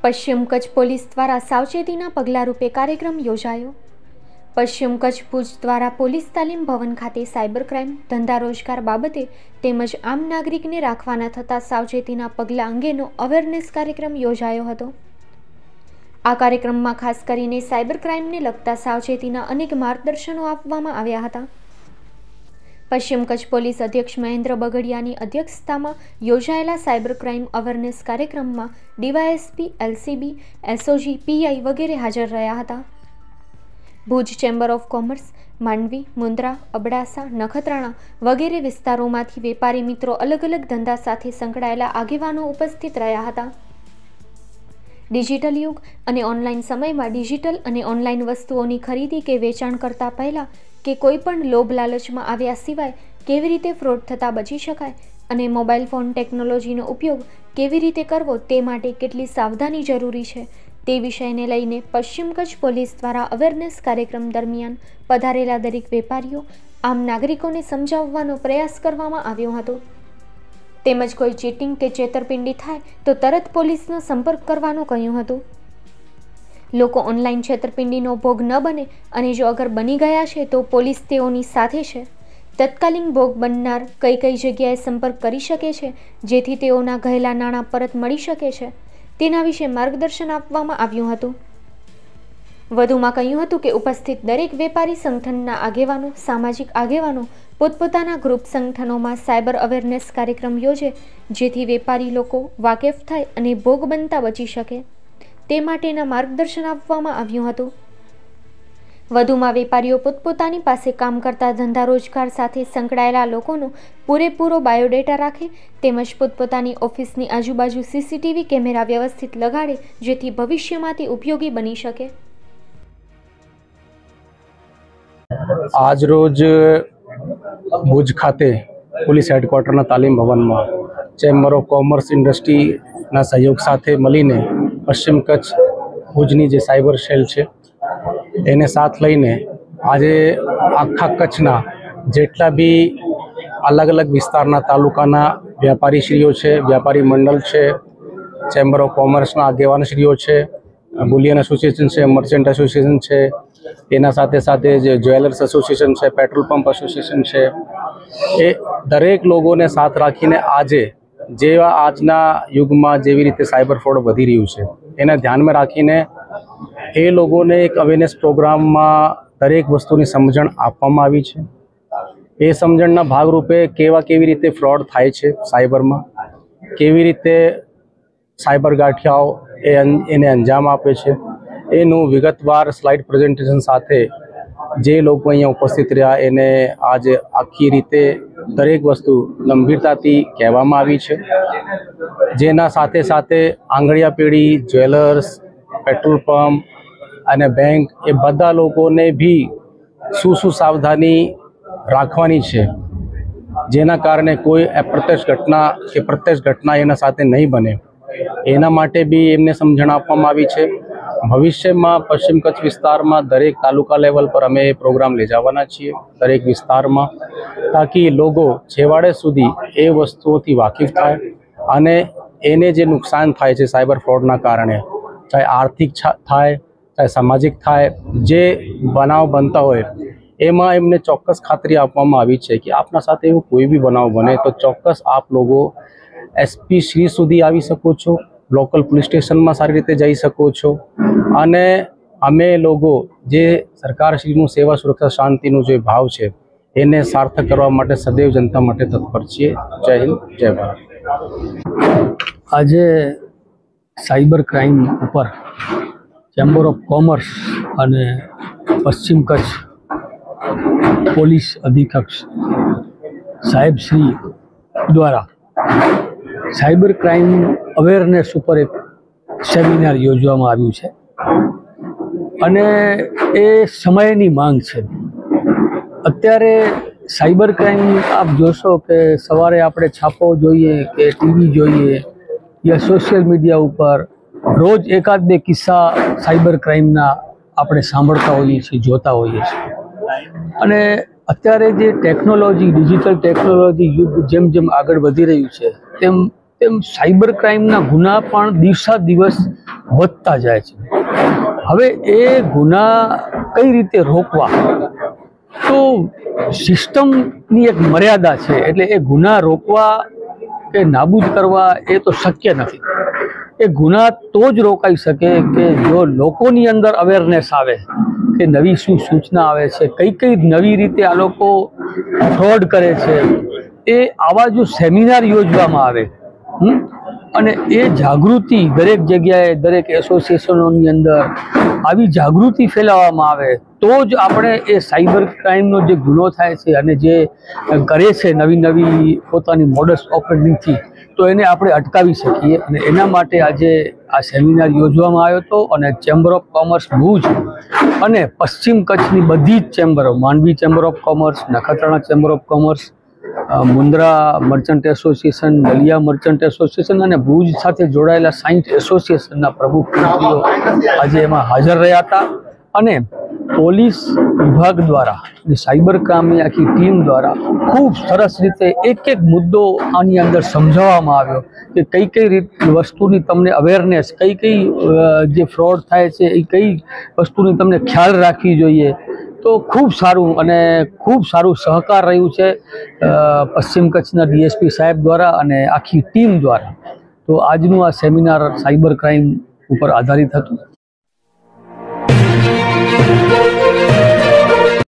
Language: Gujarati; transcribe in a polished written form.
પશ્ચિમ કચ્છ પોલીસ દ્વારા સાવચેતીના પગલાં રૂપે કાર્યક્રમ યોજાયો। પશ્ચિમ કચ્છ ભુજ દ્વારા પોલીસ તાલીમ ભવન ખાતે સાયબર ક્રાઇમ, ધંધા રોજગાર બાબતે તેમજ આમ નાગરિકને રાખવાના થતા સાવચેતીના પગલાં અંગેનો અવેરનેસ કાર્યક્રમ યોજાયો હતો। આ કાર્યક્રમમાં ખાસ કરીને સાયબર ક્રાઇમને લગતા સાવચેતીના અનેક માર્ગદર્શનો આપવામાં આવ્યા હતા। પશ્ચિમ કચ્છ પોલીસ અધ્યક્ષ મહેન્દ્ર બગડિયાની અધ્યક્ષતામાં યોજાયેલા સાયબર ક્રાઇમ અવેરનેસ કાર્યક્રમમાં ડીવાયએસપી, એલસીબી, એસઓજી, પીઆઈ વગેરે હાજર રહ્યા હતા। Bhuj chamber of commerce, Mandvi, Mundra, Abdasa, Nakhatrana વગેરે વિસ્તારોમાંથી વેપારી મિત્રો અલગ અલગ ધંધા સાથે સંકળાયેલા આગેવાનો ઉપસ્થિત રહ્યા હતા। ડિજિટલ યુગ અને ઓનલાઈન સમયમાં ડિજિટલ અને ઓનલાઈન વસ્તુઓની ખરીદી કે વેચાણ કરતા પહેલા કે કોઈ પણ લોભ લાલચમાં આવ્યા સિવાય કેવી રીતે ફ્રોડ થતાં બચી શકાય અને મોબાઈલ ફોન ટેકનોલોજીનો ઉપયોગ કેવી રીતે કરવો તે માટે કેટલી સાવધાની જરૂરી છે તે વિષયને લઈને પશ્ચિમ કચ્છ પોલીસ દ્વારા અવેરનેસ કાર્યક્રમ દરમિયાન પધારેલા દરેક વેપારીઓ, આમ નાગરિકોને સમજાવવાનો પ્રયાસ કરવામાં આવ્યો હતો। તેમજ કોઈ ચીટિંગ કે છેતરપિંડી થાય તો તરત પોલીસનો સંપર્ક કરવાનું કહ્યું હતું। લોકો ઓનલાઈન છેતરપિંડીનો ભોગ ન બને અને જો અગર બની ગયા છે તો પોલીસ તેઓની સાથે છે। તત્કાલીન ભોગ બનનાર કઈ કઈ જગ્યાએ સંપર્ક કરી શકે છે જેથી તેઓના ગયેલા નાણાં પરત મળી શકે છે તેના વિશે માર્ગદર્શન આપવામાં આવ્યું હતું। વધુમાં કહ્યું હતું કે ઉપસ્થિત દરેક વેપારી સંગઠનના આગેવાનો, સામાજિક આગેવાનો પોતપોતાના ગ્રુપ સંગઠનોમાં સાયબર અવેરનેસ કાર્યક્રમ યોજે જેથી વેપારી લોકો વાકેફ થાય અને ભોગ બનતા બચી શકે તે માટેના માર્ગદર્શન આપવામાં આવ્યું હતું। વધુમાં વેપારીઓ પોતપોતાની પાસે કામ કરતા ધંધા રોજગાર સાથે સંકળાયેલા લોકોનો પૂરેપૂરો બાયોડેટા રાખે તેમજ પોતપોતાની ઓફિસની આજુબાજુ સીસીટીવી કેમેરા વ્યવસ્થિત લગાડે જેથી ભવિષ્યમાં તે ઉપયોગી બની શકે। આજ રોજ ભુજ ખાતે પોલીસ હેડક્વાર્ટરના તાલીમ ભવનમાં ચેમ્બર ઓફ કોમર્સ ઇન્ડસ્ટ્રીના સહયોગ સાથે મળીને પશ્ચિમ કચ્છ ભુજની જે સાયબર સેલ છે એને સાથ લઈને આજે આખા કચ્છના જેટલા બી અલગ અલગ વિસ્તારના તાલુકાના વ્યાપારીશ્રીઓ છે, વ્યાપારી મંડળ છે, ચેમ્બર ઓફ કોમર્સના આગેવાનશ્રીઓ છે, બુલિયન એસોસિએશન છે, મર્ચન્ટ એસોસિએશન છે, તેના સાથે સાથે જે જ્વેલર્સ એસોસિએશન છે, પેટ્રોલ પંપ એસોસિએશન છે, એ દરેક લોકોને સાથ રાખીને આજે જેવા આજના યુગમાં જેવી રીતે સાયબર ફ્રોડ વધી રહ્યું છે એને ધ્યાનમાં રાખીને એ લોકોને એક અવેરનેસ પ્રોગ્રામમાં દરેક વસ્તુની સમજણ આપવામાં આવી છે। એ સમજણના ભાગરૂપે કેવી રીતે ફ્રોડ થાય છે સાયબરમાં, કેવી રીતે સાયબર ગાંઠિયાઓ એને અંજામ આપે છે એનું વિગતવાર સ્લાઇડ પ્રેઝન્ટેશન સાથે જે લોકો અહીંયા ઉપસ્થિત રહ્યા એને આજે આખી રીતે દરેક વસ્તુ ગંભીરતાથી કહેવામાં આવી છે। જેના સાથે સાથે આંગળીયા પેઢી, જ્વેલર્સ, પેટ્રોલ પંપ અને બેંક એ બધા લોકોને બી શું સાવધાની રાખવાની છે જેના કારણે કોઈ અપ્રત્યક્ષ ઘટના કે પ્રત્યક્ષ ઘટના એના સાથે નહીં બને એના માટે બી એમને સમજણ આપવામાં આવી છે। ભવિષ્યમાં પશ્ચિમ કચ્છ વિસ્તારમાં દરેક તાલુકા લેવલ પર અમે એ પ્રોગ્રામ લઈ જવાના છીએ દરેક વિસ્તારમાં તાકી લોકો છેવાડે સુધી એ વસ્તુઓથી વાકેફ થાય અને એને જે નુકસાન થાય છે સાયબર ફ્રોડના કારણે, ચાહે આર્થિક થાય, ચાહે સામાજિક થાય, જે બનાવ બનતા હોય એમાં એમને ચોક્કસ ખાતરી આપવામાં આવી છે કે આપના સાથે એવું કોઈ બી બનાવ બને તો ચોક્કસ આપ લોકો એસપી શ્રી સુધી આવી શકો છો, લોકલ પોલીસ સ્ટેશનમાં સારી રીતે જઈ શકો છો અને અમે લોકો જે સરકારશ્રીનું સેવા, સુરક્ષા, શાંતિનું જે ભાવ છે એને સાર્થક કરવા માટે સદૈવ જનતા માટે તત્પર છીએ। જય હિન્દ, જય ભારત। આજે સાયબર ક્રાઇમ ઉપર ચેમ્બર ઓફ કોમર્સ અને પશ્ચિમ કચ્છ પોલીસ અધિક્ષક સાહેબશ્રી દ્વારા સાયબર ક્રાઇમ અવેરનેસ ઉપર એક સેમિનાર યોજવામાં આવ્યું છે અને એ સમયની માંગ છે। અત્યારે સાયબર ક્રાઇમ આપ જોશો કે સવારે આપણે છાપો જોઈએ કે ટીવી જોઈએ યા સોશિયલ મીડિયા ઉપર રોજ એકાદ બે કિસ્સા સાયબર ક્રાઇમના આપણે સાંભળતા હોઈએ છીએ, જોતા હોઈએ છીએ અને અત્યારે જે ટેકનોલોજી, ડિજિટલ ટેકનોલોજી યુગ જેમ જેમ આગળ વધી રહ્યું છે તેમ સાયબર ક્રાઇમના ગુના પણ દિવસા દિવસ વધતા જાય છે. હવે એ ગુના કઈ રીતે રોકવા, તો સિસ્ટમની એક મર્યાદા છે. એટલે એ ગુના રોકવા કે નાબૂદ કરવા એ તો શક્ય નથી. એ ગુના તો જ રોકાઈ શકે કે જો લોકોની અંદર અવેરનેસ આવે કે નવી શું સૂચના આવે છે, કઈ નવી રીતે આ લોકો ફ્રોડ કરે છે. એ આવા જો સેમિનાર યોજવામાં આવે અને એ જાગૃતિ દરેક જગ્યાએ, દરેક એસોસિએશનોની અંદર આવી જાગૃતિ ફેલાવવામાં આવે તો જ આપણે એ સાયબર ક્રાઇમનો જે ગુનો થાય છે અને જે કરે છે નવી પોતાની મોડસ ઓપરેન્ડિંગથી, તો એને આપણે અટકાવી શકીએ. અને એના માટે આજે આ સેમિનાર યોજવામાં આવ્યો હતો અને ચેમ્બર ઓફ કોમર્સ ભુજ અને પશ્ચિમ કચ્છની બધી જ ચેમ્બરો, Mandvi chamber of commerce, Nakhatrana chamber of commerce, Mundra merchant association, Naliya merchant association અને ભુજ સાથે જોડાયેલા સાયન્સ એસોસિએશનના પ્રમુખશ્રીઓ આજે એમાં હાજર રહ્યા હતા. અને પોલીસ વિભાગ દ્વારા અને સાયબર ક્રાઇમની આખી ટીમ દ્વારા ખૂબ સરસ રીતે એક મુદ્દો આની અંદર સમજાવવામાં આવ્યો કે કઈ વસ્તુની તમને અવેરનેસ, કઈ જે ફ્રોડ થાય છે એ કઈ વસ્તુની તમને ખ્યાલ રાખવી જોઈએ. તો ખૂબ સારું અને ખૂબ સારું સહકાર રહ્યું છે પશ્ચિમ કચ્છના ડીએસપી સાહેબ દ્વારા અને આખી ટીમ દ્વારા. તો આજનું આ સેમિનાર સાયબર ક્રાઇમ ઉપર આધારિત હતું.